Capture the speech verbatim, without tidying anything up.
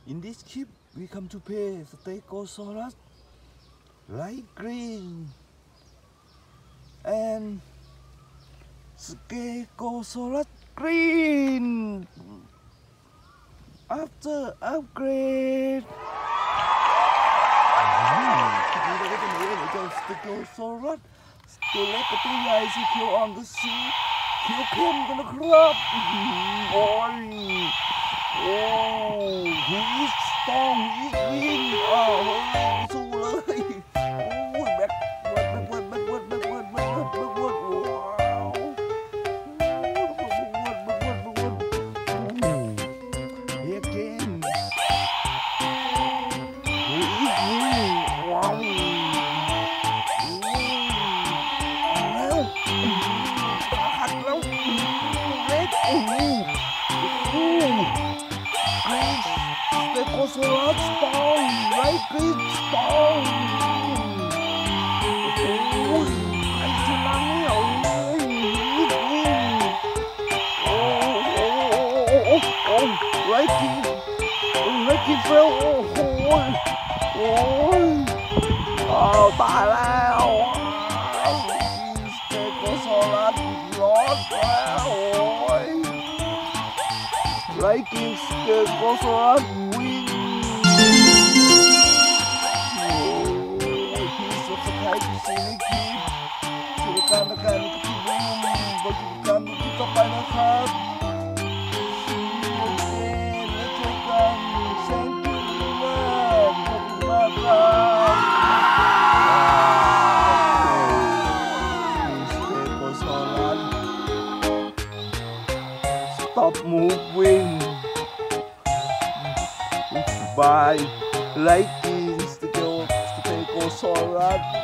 In this clip, we come to play Stegosaurus, light green, and Stegosaurus green. After upgrade, ทีนี้เราก็จะมีเจ้า Stegosaurus ตัวเล็กกับตัวใหญ่สีเขียวอ่อนกับสีเขียวเข้มกันนะครับโอ้ยโอ้หูอิสตองหูอิสวินอ้าวสู้เลยโอ้ยแบ็คเวิร์ดแบ็คเวิร์ดแบ็คเวิร์ดแบ็คเวิร์ดแบ็คเวิร์ดแบ็คเวิร์ดว้าวแบ็คเวิร์ดแบ็คเวิร์ดแบ็คเวิร์ดเฮียเกนหูอิสวินว้าวแล้วหักแล้วเล็กโอ้โหStegosaurus Stone Light Green Stone โอ้โหใครชนะเนี่ยโอ้ยโอ้โหโอ้โห Light Green Light Green Fell โอ้โหโอ้ยอ้าวตายแล้วStegosaurus lost แล้วโอ้ยLight Green Stegosaurus win โอ้ยพี่สุดสกายพี่ซีรีส์คลิปกิจการประกันที่บูมบริการที่ต่อไปนะครับโอเคแล้วเจอกันแซงกิ้วแม่ขอบคุณมากครับStegosaurus Stop moving by liking Stegosaurus